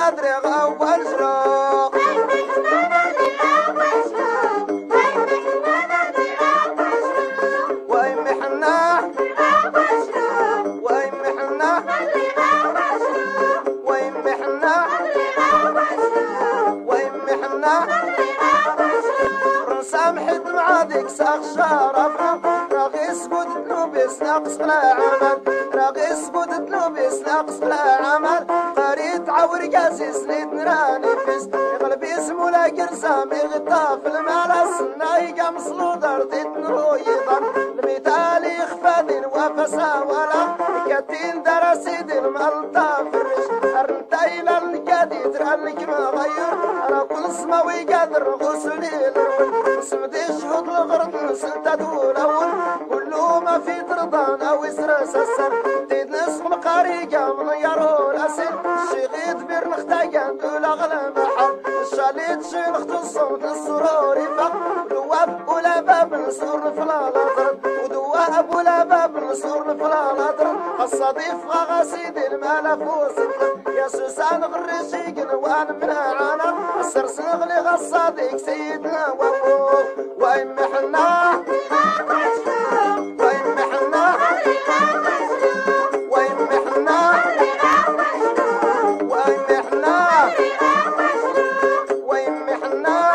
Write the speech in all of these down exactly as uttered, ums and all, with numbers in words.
دري غاوان شروق وين محنا وين محنا وين محنا وين محنا سامحت معادك ساق شرفنا راغيس قد تلوبس ناقص لا عمل راغيس قد تلوبس ناقص لا عمل قريت عور قاسي سنيت نراني فيس قلبي اسمو لا قرسامي غطاف المالاس نايقا مصلود ارضيت نرويضا المثالي خفاذين وفسا ولا كاتين دراسيدين مالطا فرش ارنتايلا الكادي ترانك مغير راه كل سماوي قادر غسلي سمدي شهود الغرب نسلت دول اول كله ما في ترضان او يسرس السر تيد نسخ مقاريقة من يارو الاسن الشيغيد بير نختاقان دول اغلى محر الشاليت شي نخت الصوت السرور يفق دواب ولا باب نسور نفلا الارض ودواب ولا باب نسور نفلا الارض الصديف غاسيدي المال فوسط يا سوسان غريشيق نوان من عانا السرس نغلي غصاديك سيدنا وابو وين محنا وين محنا وين محنا وين محنا وين محنا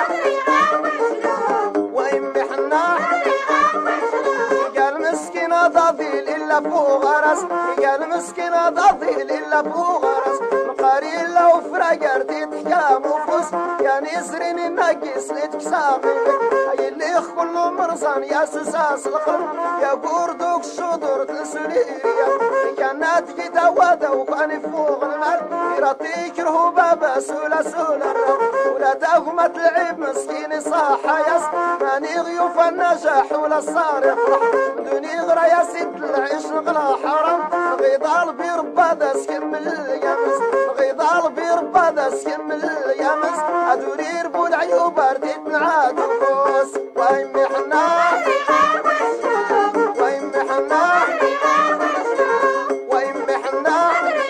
وين محنا قال مسكينة ضاضيل إلا فوق غرس قال مسكينة ضاضيل إلا فوق غرس مقاري لو فرقر تتحكام وفوس يا نسرين الناقص نتكسامي هاي اللي كله مرصان يا سوساس القلب يا قردوك الشطر تنسليريا كانت كده وادا وكان فوق المال يرطيك رهوبة بسولة سولة ولا تهمة العيب مسكين صاحة يس ماني غيوف النجاح ولا صار يفرح دوني غرا يا سيد العيش نغلا حرام غيضال بيربادا سكمل اليمس غيضال بيربادا سكمل اليمس ادوري ربو العيوب رديت نعاد الفوس وين محنا وين محنا وين محنا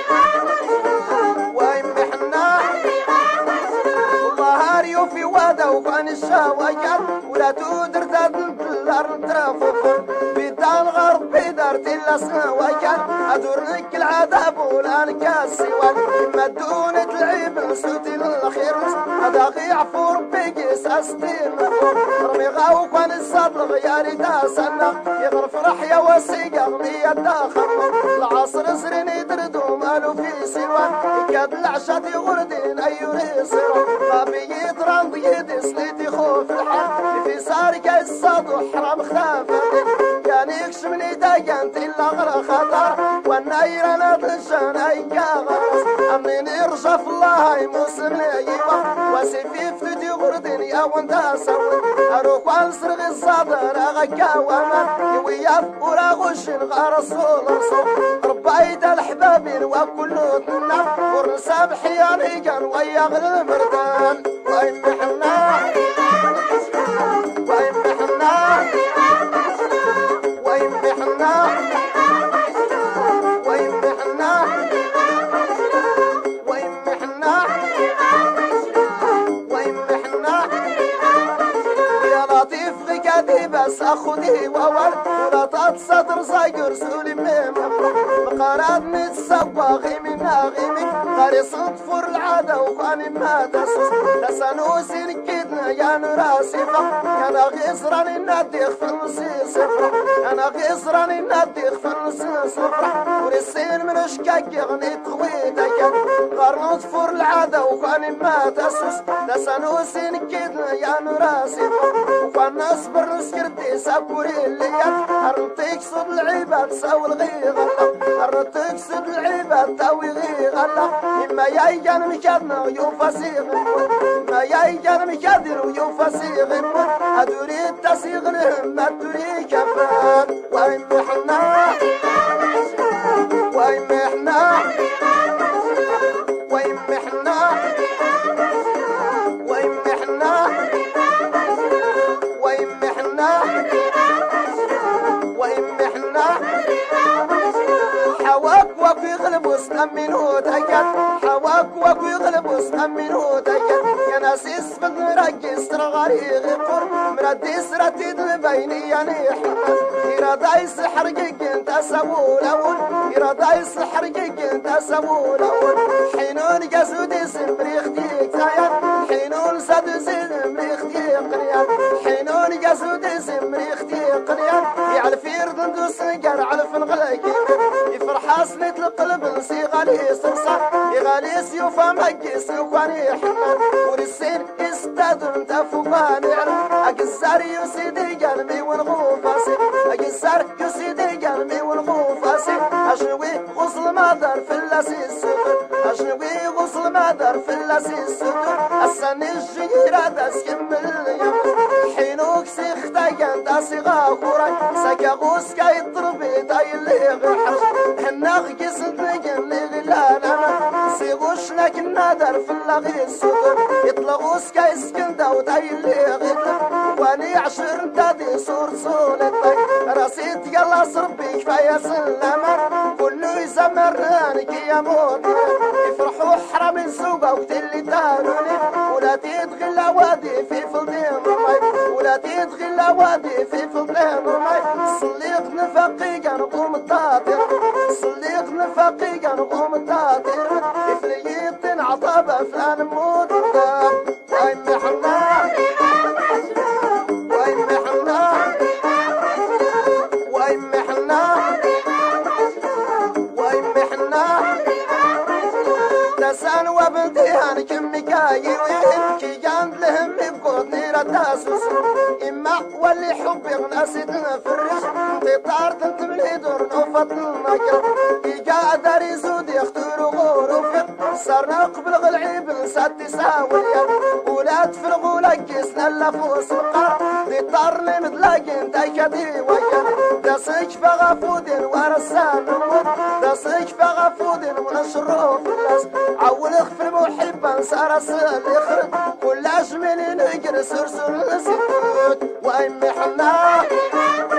وين محنا والله هاريو في وادا وكان الشواكر ولا تودر تدل الارض ترافوفون بيدان غرب بيدارت الا سواكر ادورنك العذاب ولا نكاسيوان اما دون تلعب نسوتي للخير هذا غيعفو ربي قيس استين رمي غاو كان الصدر غياري تاسنا يغر فرح يا وسيقى غنية داخل العصر سرين يدردو مالو في سيوان يكاد العشاد يغردين ايوري سيرو غابي يدران ضيدي سليتي خوف الحال في سارك الصدو حرام خلافتي يعني يكشمني داقانت الا غرا خطر والنايرة نتلشان ايكا غرس امنين يرشف الله يموسم ليبا وسيفي فتدي غردين يا وانتا سوي اروك وانسرغ الصدر اغاكا وامان يوياف ورا غشن غرسول رسول ربايد الحبابين وكلو تنا ورنسام حياني كان وياغ المردان وين محنا وين محنا وين محنا وين محنا وين محنا وين محنا يا لطيف غكادي بس اخذي وول ولا تتصدر صاير سولي ميم مقاراد نتسوى من غيمي غاري صدفر العادة وخاني ما تسوس تسانوسي نكيدنا يا نراسي فق انا غيصراني ناديخ في النصي صفرة انا غيصراني ناديخ في النصي صفرة ورسين من اشكاك يغني تخويتك قرنو تفر العادة وخاني ما تسوس تسانوسي نكيدنا يا نراسي فق وخان نصبر نسكرتي سابوري الليل ارنطيك صد العباد ساوي الغيغة ارنطيك صد العباد تاوي غيغة إما يايجان مكادنا ويوفاسيغ إما يايجان مكادر ويوفاسيغ أدوري التسيغ لهم أدوري كفان وين محنا وين محنا وين محنا وين محنا وين محنا وين محنا حواك وفي غلب وسلم من هو تكت حواك واك واك يغلبوس أمينو تايا يا ناس يسفل رقص ترغاري غيقور مرادي سراتي البيني يعني حنا إرادة يسحر جيجن تسوو لون إرادة يسحر جيجن تسوو لون حينون جسودي سمريخ ديك تايا حينون سادو سمريخ ديك قريان حينون جسودي سمريخ ديك قريان يعرف يرد ندوس نقر علف نغلقين يفرح أصلت القلب نسي غالي صرصار يغالي سيوفا مقيس وكواني حنا ورسين استادر انت فوقاني علم أقصار يسيدي قلبي والغوفاسي أقصار يسيدي قلبي والغوفاسي أشنوي غصل ما دار في اللاسي السكر أشنوي غصل ما دار في اللاسي السكر السني الجيرة داس كمل اليمن حينوك سيختا يندا صغا خوراي ساكا غوس كاي ضربي داي اللي غحش هناغ قسد نقل لغلا لما سيغوش لكن نادر في اللغي السكر يطلغوس كاي سكن داو داي اللي غيطر واني عشر دادي صور صولتي راسيت يلا صربي كفاية سلامة كله يزمرني كي يموت يفرحوا حرام السوق وقت اللي داروني ولا تدخل وادي في فلدين رمي ولا تدخل وادي في فلدين رمي صليق نفقي نقوم الطاطر صليق نفقي نقوم الطاطر إفليت عطابة فلان موت واي محنا واي محنا واي محنا واي محنا تسان وبلديان كم كاي وين كي جاند لهم يبقوا نيرة تاسوس إما واللي حبي ناسيتنا في الرش تطار تنتملي دور نوفت المكر إيجا داري زود يختاروا غروفك صارنا قبل غلعيب نسات تساوية ولاد في الغولة كيسنا اللفوس القار تطارني مدلاقين تايكدي ويا داسك فغفودين ورسان نموت داسك فغفودين ونشرو في الناس عولخ في المحبة نسارس اللي خرج كل أجمل نقر سرسل نسيت وأمي حنا